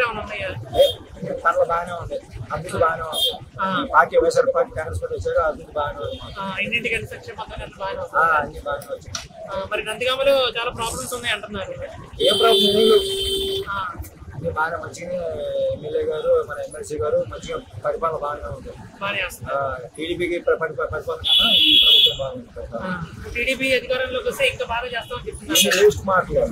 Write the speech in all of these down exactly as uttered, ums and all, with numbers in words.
ఏమైనా ఉన్నాయా? పర్ల బాగానే ఉంది, అభివృద్ధి బాగానే ఉంది. Party YSR party Congress party వచ్చాక అభివృద్ధి బాగానే ఉంది. ఇంటింటికి సంక్షేమ పథకాలు బాగానే అన్ని బాగానే వచ్చాయి. మరి నందిగామలో చాలా ప్రాబ్లమ్స్ ఉన్నాయి అంటున్నారు. ఏం ప్రాబ్లం లేదు, అన్ని బాగానే మంచిగా ఎమ్మెల్యే గారు మన ఎమ్మెల్సీ గారు మంచిగా పరిపాలన బాగానే ఉంది. టీడీపీకి పరిపాలన కన్నా ఈ ప్రభుత్వం బాగుంది. టీడీపీ అధికారంలోకి వస్తే ఇంకా బాగా చేస్తామని చెప్తున్నారు. వేస్ట్ మాటలు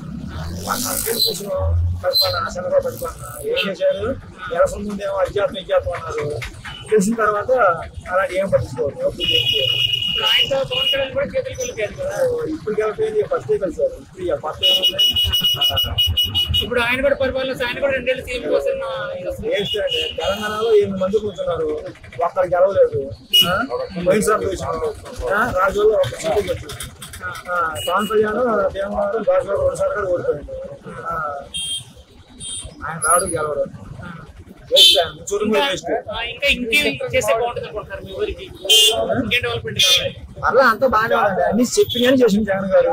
పరిపాలన అసలుగా పరిపాలన ఏం చేశారు, ఎలసం ముందేమో అధ్యాత్మ విద్యాత్మ అన్నారు, తెలిసిన తర్వాత అలాంటి ఏం పట్టించుకోవాలి. అప్పుడు ఏం చేయాలి, ఆయనతో పవన్ కళ్యాణ్ కూడా చేతులు కలిపారు కదా. ఇప్పుడు కలిపేది ఫస్ట్ కలిసారు, ఇప్పుడు కొత్త ఏముంది. ఇప్పుడు ఆయన కూడా పరిపాలన, ఆయన కూడా రెండేళ్ళు సీఎం కోసం వేస్ట్ అండి. తెలంగాణలో ఎనిమిది మంది కూర్చున్నారు, ఒక్కరు గెలవలేదు. వైఎస్ఆర్ రాజుల్లో ఒక సీటు వచ్చింది. పవన్ కళ్యాణ్ దేవనాథ్ బాజులో రెండుసార్లు కూడా ఓడిపోయింది. ఆయన రావడం గెలవడం ఇంకా ఇంకేం చేస్తే బాగుంటుంది అనుకుంటున్నారు మీ ఊరికి? ఇంకేం డెవలప్మెంట్ కావాలి? అలా అంతా బాగానే ఉందండి, అన్ని చెప్పిన చేసింది జగన్ గారు.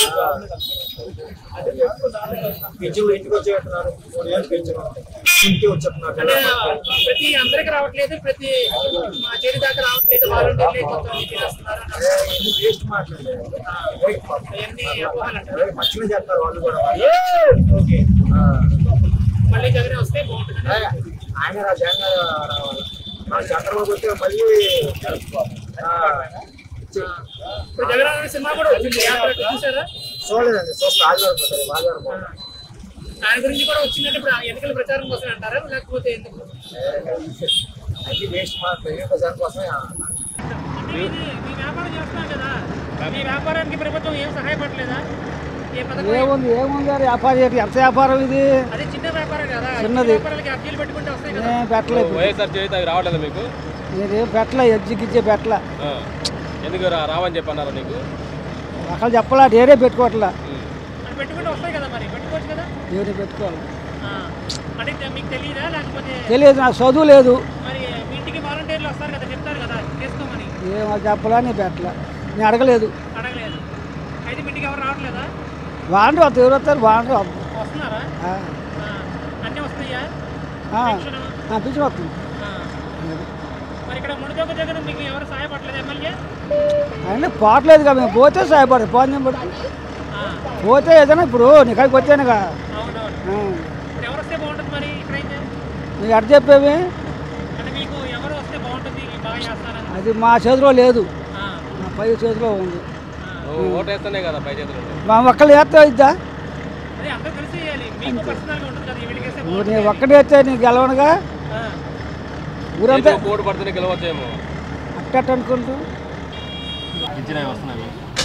పెంచులు ఇంటికి వచ్చేస్తున్నారు, మూడు ఏళ్ళు పెంచులు ఇంటికి వచ్చేస్తున్నారు. ప్రతి అందరికి రావట్లేదు, ప్రతి చేతి దాకా రావట్లేదు. వేస్ట్ మాట్లాడలేదు, మంచిగా చేస్తారు వాళ్ళు కూడా. మళ్ళీ జగన్ వస్తే బాగుంటుంది. ఆయన జగన్ రావాలి, చంద్రబాబు వస్తే మళ్ళీ ఇప్పుడు జగన్ సినిమా కూడా చూసారా? చూడలేదండి, చూస్తే ఆదివారం ఆదివారం ఆయన గురించి కూడా వచ్చిందంటే ఇప్పుడు ఎన్నికల ప్రచారం కోసం అంటారా, లేకపోతే ఎందుకు? అన్ని వేస్ట్ మాట్లాడే ప్రచారం కోసమే. మీ వ్యాపారం చేస్తున్నారు కదా, మీ వ్యాపారానికి ప్రభుత్వం ఏం సహాయపడలేదా? ఏముంది ఏముంది వ్యాపారం, ఎంత వ్యాపారం ఇది? అదే చిన్న వ్యాపారం కదా, చిన్నది అర్జీలు పెట్టుకుంటే వస్తాయి కదా. నేను పెట్టలేదు, రావట్లేదు మీకు? నేనేం పెట్టలే, ఎడ్జికిచ్చే పెట్టలే. ఎందుకు రావని చెప్పన్నారు నీకు? అక్కడ చెప్పలా, నేనే పెట్టుకోవట్లా. పెట్టుకుంటే వస్తాయి కదా, మరి పెట్టుకోవచ్చు కదా. నేనే పెట్టుకోవాలి అంటే మీకు తెలియదా, లేకపోతే? తెలియదు, నాకు చదువు లేదు. మరి మీ ఇంటికి వాలంటీర్లు వస్తారు కదా, చెప్తారు కదా చేసుకోమని. ఏమో చెప్పలా, నేను పెట్టలా, నేను అడగలేదు. అడగలేదు అయితే మీ ఇంటికి ఎవరు రావట్లేదా? వాండ్రు వస్తారు, ఎవరు వస్తారు? వాండ్రు వస్తున్నారా? అన్నీ వస్తాయా? పింఛన్ వస్తుంది. మరి ఇక్కడ ముడిదొక్క జగన్ మీకు ఎవరు సహాయపడలేదు? ఎమ్మెల్యే అయినా పోవట్లేదు కదా, మేము పోతే సహాయపడదు. పోతే పడుతుంది, పోతే ఏదైనా ఇప్పుడు నీకు వచ్చానుగా. ఇప్పుడు ఎవరు వస్తే బాగుంటుంది మరి ఇక్కడైతే? మీకు అర్థం చెప్పేవి అంటే మీకు ఎవరు వస్తే బాగుంటుంది, బాగా చేస్తారని? అది మా చేతిలో లేదు, మా పై చేతిలో ఉంది. ఓటు వేస్తేనే కదా పై చేతిలో. మా ఒక్కళ్ళు వేస్తే ఇద్దా? అదే అందరూ కలిసి వేయాలి, మీకు పర్సనల్గా ఉంటుంది కదా. వీడికేస్తే నేను ఒక్కడే వేస్తే నీకు గెలవనుగా, ఊరంతా ఓటు పడితేనే గెలవచ్చేమో అట్టట్టు అనుకుంటూ. పింఛన్ వస్తున్నాయి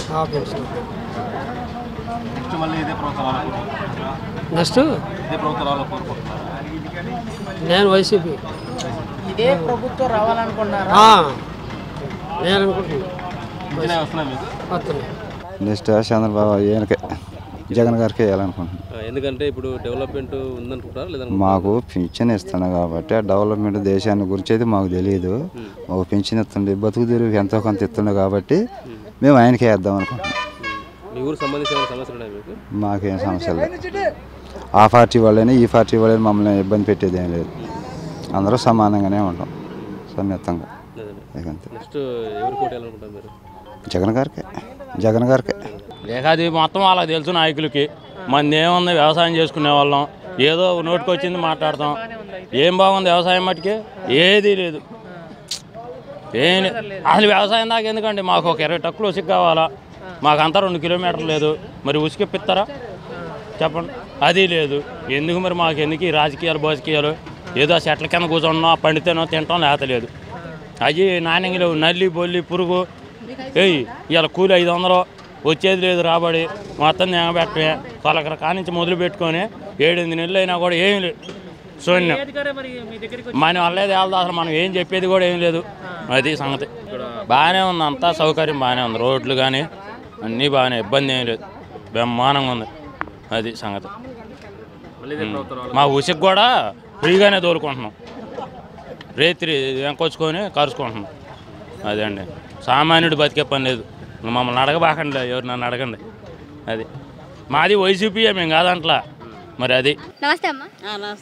నెక్స్ట్ మళ్ళీ ఇదే ప్రభుత్వం నెక్స్ట్ ఇదే ప్రభుత్వాలు కోరుకుంటున్నారు. నేను వైసీపీ. ఇదే ప్రభుత్వం రావాలనుకున్నారా? నేను అనుకుంటున్నాను పింఛన్ వస్తున్నాయి మీకు? వస్తున్నాయి. నెక్స్ట్ చంద్రబాబు ఈయనకే, జగన్ గారికి వేయాలనుకుంటున్నాను. ఎందుకంటే ఇప్పుడు డెవలప్మెంట్ ఉందనుకుంటారా లేదా? మాకు పింఛన్ ఇస్తున్నాను కాబట్టి ఆ డెవలప్మెంట్ దేశాన్ని గురించి అయితే మాకు తెలియదు. మాకు పింఛన్ ఇస్తుండే, బతుకు తెరువు ఎంతో కొంత ఇస్తుండే కాబట్టి మేము ఆయనకే వేద్దాం అనుకుంటున్నాం. మీ ఊరికి సంబంధించిన సమస్యలు ఉన్నాయి మీకు? మాకేం సమస్యలు లేదు, ఆ పార్టీ వాళ్ళైనా ఈ పార్టీ వాళ్ళైనా మమ్మల్ని ఇబ్బంది పెట్టేది ఏం లేదు. అందరూ సమానంగానే ఉంటాం, సమ్యత్తంగా. నెక్స్ట్ ఎవరు పోటీ అనుకుంటారు మీరు? జగన్ గారికే, జగన్ గారికే. లేక అది మొత్తం వాళ్ళకి తెలుసు నాయకులకి. మంది ఏముంది, వ్యవసాయం చేసుకునే వాళ్ళం, ఏదో నోటికి వచ్చింది మాట్లాడతాం. ఏం బాగుంది వ్యవసాయం మట్టుకి? ఏదీ లేదు, ఏం అసలు వ్యవసాయం దాకా ఎందుకండి? మాకు ఒక ఇరవై టక్కులు ఉసుకు కావాలా, మాకంతా రెండు కిలోమీటర్లు లేదు, మరి ఉసుకెప్పిస్తారా చెప్పండి? అది లేదు. ఎందుకు మరి మాకు ఎందుకు ఈ రాజకీయాలు భోజకీయాలు? ఏదో చెట్ల కింద కూర్చున్నాం, పండితేనో తింటాం, లేతలేదు. అవి నాణ్యంగా లేవు, నల్లి బొల్లి పురుగు. ఏయ్ ఇలా కూలి ఐదు వందలు వచ్చేది లేదు, రాబడి మొత్తం దిగబెట్టమే. తొలకర కానించి మొదలు పెట్టుకొని ఏడెనిమిది నెలలు అయినా కూడా ఏం లేదు. శూన్యం. మన వల్లేదు వెళ్దా, అసలు మనం ఏం చెప్పేది కూడా ఏం లేదు. అది సంగతి. బాగానే ఉంది, అంతా సౌకర్యం బాగానే ఉంది, రోడ్లు కానీ అన్నీ బాగానే, ఇబ్బంది ఏం లేదు, బ్రహ్మాండంగా ఉంది. అది సంగతి. మా ఉసికి కూడా ఫ్రీగానే తోలుకుంటున్నాం, రేత్రి వెంకొచ్చుకొని కరుచుకుంటున్నాం. అదే అండి, సామాన్యుడు బతికే పని లేదు. మమ్మల్ని అడగబాకండి, ఎవరు నన్ను అడగండి. అది మాది వైసీపీయే, మేము కాదంట్లా. మరి అది. నమస్తే అమ్మా. నమస్తే.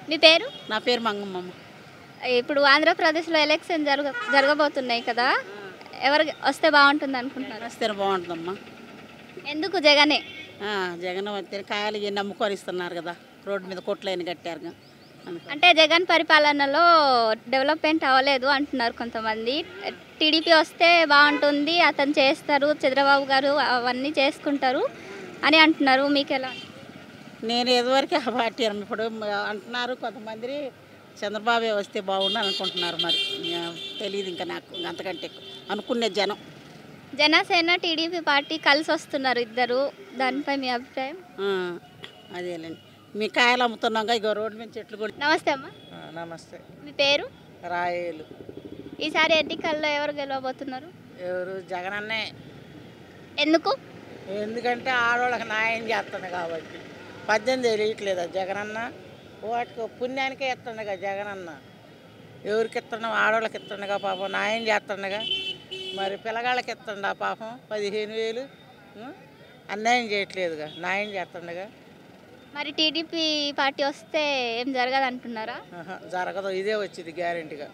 మీ పేరు? నా పేరు మంగమ్మ. ఇప్పుడు ఆంధ్రప్రదేశ్లో ఎలక్షన్ జరగ జరగబోతున్నాయి కదా, ఎవరు వస్తే బాగుంటుంది అనుకుంటున్నారు? వస్తే బాగుంటుందమ్మా. ఎందుకు జగనే? జగన్ వస్తే కాయలు ఇవన్నీ నమ్ముకొని ఇస్తున్నారు కదా, రోడ్డు మీద కొట్లైన కట్టారు. అంటే జగన్ పరిపాలనలో డెవలప్మెంట్ అవ్వలేదు అంటున్నారు కొంతమంది. టీడీపీ వస్తే బాగుంటుంది, అతను చేస్తారు, చంద్రబాబు గారు అవన్నీ చేసుకుంటారు అని అంటున్నారు. మీకు ఎలా? నేను ఇదివరకు ఆ పార్టీ ఇప్పుడు అంటున్నారు కొంతమంది చంద్రబాబు వస్తే బాగుండు అనుకుంటున్నారు. మరి తెలియదు ఇంకా నాకు అంతకంటే అనుకునే జనం. జనసేన టీడీపీ పార్టీ కలిసి వస్తున్నారు ఇద్దరు, దానిపై మీ అభిప్రాయం? అదేలేండి, మీ కాయలు అమ్ముతున్నాగా ఇక రోడ్డు మీద చెట్లు కూడా. నమస్తే అమ్మా. నమస్తే. మీ పేరు? రాయేలు. ఈసారి ఎన్నికల్లో ఎవరు గెలవబోతున్నారు? ఎవరు? జగన్ అన్నే. ఎందుకు? ఎందుకంటే ఆడవాళ్ళకి న్యాయం చేస్తుంది కాబట్టి. పద్దెనిమిది తెలియట్లేదా జగనన్న? వాటికి పుణ్యానికే ఇస్తుండగా జగనన్న. ఎవరికి ఇస్తుండ? ఆడవాళ్ళకి ఇస్తుండగా పాపం న్యాయం చేస్తుండగా. మరి పిల్లగాళ్ళకి ఇస్తుండ పాపం పదిహేను వేలు అన్యాయం చేయట్లేదుగా, న్యాయం చేస్తుండగా. మరి టీడీపీ పార్టీ వస్తే ఏం జరగదు అంటున్నారా? జరగదు, ఇదే వచ్చింది గ్యారెంటీగా.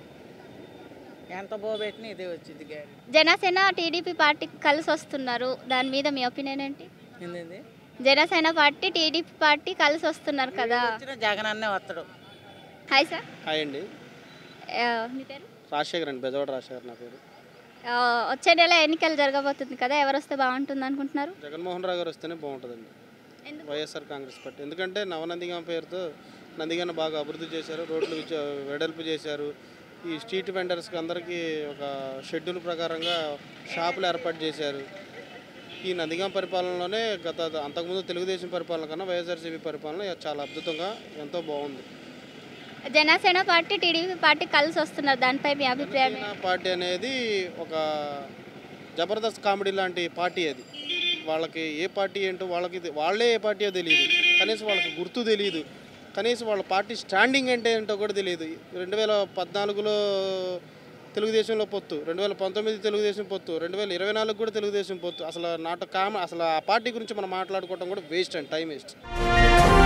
ఎంత బోబెట్టినా ఇదే వచ్చింది గ్యారెంటీ. జనసేన టీడీపీ పార్టీ కలిసి వస్తున్నారు, దాని మీద మీ ఒపీనియన్ ఏంటి? ఏంది? జనసేన పార్టీ టీడీపీ పార్టీ కలిసి వస్తున్నారు కదా, జగన్ అన్నే వస్తాడు. Hi sir. హాయ్ అండి. మీ పేరు? రాజశేఖర్ అండి, బెజవాడ రాజశేఖర్ నా పేరు. వచ్చే నెల ఎన్నికలు జరగబోతుంది కదా, ఎవరు వస్తే బాగుంటుంది అనుకుంటున్నారు? జగన్మోహన్ రావు గారు వస్తేనే బాగుంటుందండి, వైఎస్ఆర్ కాంగ్రెస్ పార్టీ. ఎందుకంటే నవనందిగామ పేరుతో నందిగాన బాగా అభివృద్ధి చేశారు, రోడ్లు వెడల్పు చేశారు, ఈ స్ట్రీట్ వెండర్స్కి అందరికీ ఒక షెడ్యూల్ ప్రకారంగా షాపులు ఏర్పాటు చేశారు. ఈ నందిగామ పరిపాలనలోనే గత అంతకుముందు తెలుగుదేశం పరిపాలన కన్నా వైఎస్ఆర్సీపీ పరిపాలన చాలా అద్భుతంగా ఎంతో బాగుంది. జనసేన పార్టీ టీడీపీ పార్టీ కలిసి వస్తున్నారు, దానిపై మీ అభిప్రాయం? జనసేన పార్టీ అనేది ఒక జబర్దస్త్ కామెడీ లాంటి పార్టీ. అది వాళ్ళకి ఏ పార్టీ ఏంటో వాళ్ళకి వాళ్ళే ఏ పార్టీయో తెలియదు, కనీసం వాళ్ళకి గుర్తు తెలియదు, కనీసం వాళ్ళ పార్టీ స్టాండింగ్ అంటే ఏంటో కూడా తెలియదు. రెండు వేల పద్నాలుగులో తెలుగుదేశంలో పొత్తు, రెండు వేల పంతొమ్మిది తెలుగుదేశం పొత్తు, రెండు వేల ఇరవై నాలుగు కూడా తెలుగుదేశం పొత్తు. అసలు నాట కామ అసలు ఆ పార్టీ గురించి మనం మాట్లాడుకోవడం కూడా వేస్ట్ అండి, టైం వేస్ట్.